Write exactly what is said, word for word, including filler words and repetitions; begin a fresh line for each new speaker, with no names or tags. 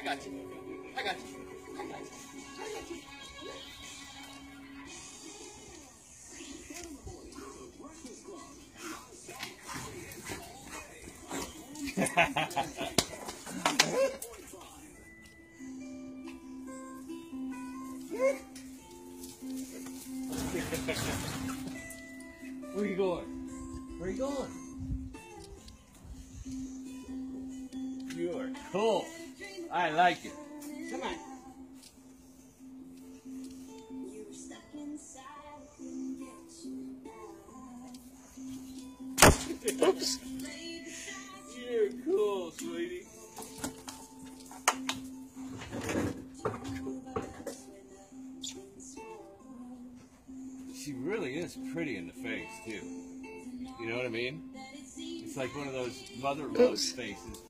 I got you. I got you. I got you. I got you. Where are you going? Where are you going? You are cool. I like it. Come on. Oops. You're cool, sweetie. She really is pretty in the face, too. You know what I mean? It's like one of those mother love faces.